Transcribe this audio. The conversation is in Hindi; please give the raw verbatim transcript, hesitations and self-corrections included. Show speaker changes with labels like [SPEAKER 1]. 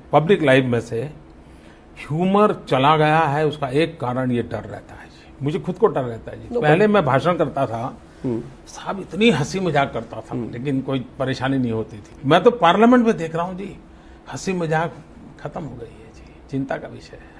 [SPEAKER 1] पब्लिक लाइफ में से ह्यूमर चला गया है, उसका एक कारण ये डर रहता है जी। मुझे खुद को डर रहता है जी। पहले मैं भाषण करता था, साहब इतनी हंसी मजाक करता था, लेकिन कोई परेशानी नहीं होती थी। मैं तो पार्लियामेंट में देख रहा हूँ जी, हंसी मजाक खत्म हो गई है जी, चिंता का विषय है।